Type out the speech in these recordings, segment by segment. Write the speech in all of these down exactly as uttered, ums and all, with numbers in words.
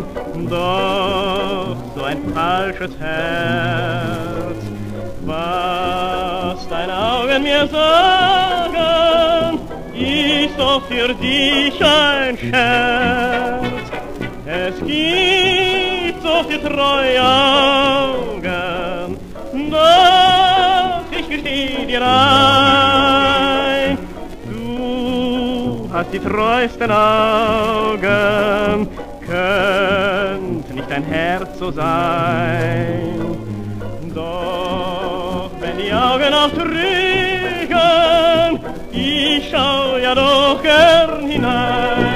doch so ein falsches Herz. Was deine Augen mir sagen, ist doch für dich ein Scherz. Es gibt so viel treue Augen, doch ich gesteh dir ein, du hast die treuesten Augen, könnt nicht dein Herz so sein. Doch wenn die Augen auch trügen, ich schau ja doch gern hinein.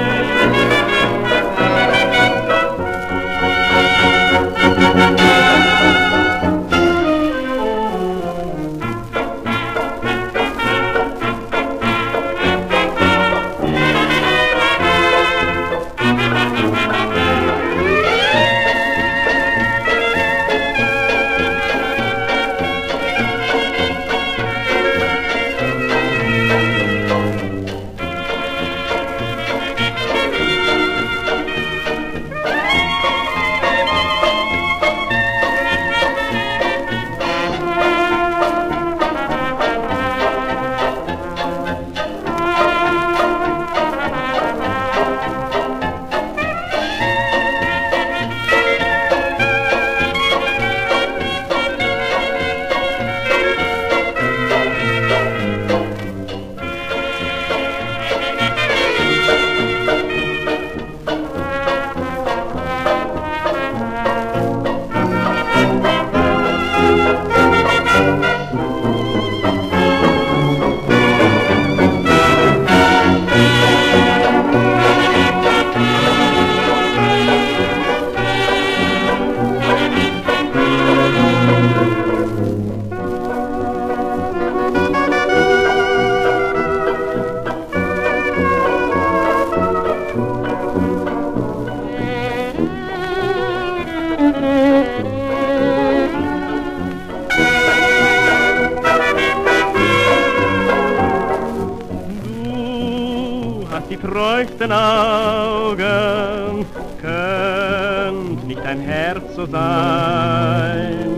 Die treuesten Augen, könnt nicht dein Herz so sein.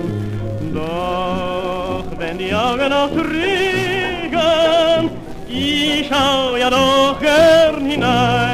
Doch wenn die Augen auch trügen, ich schau ja doch gern hinein.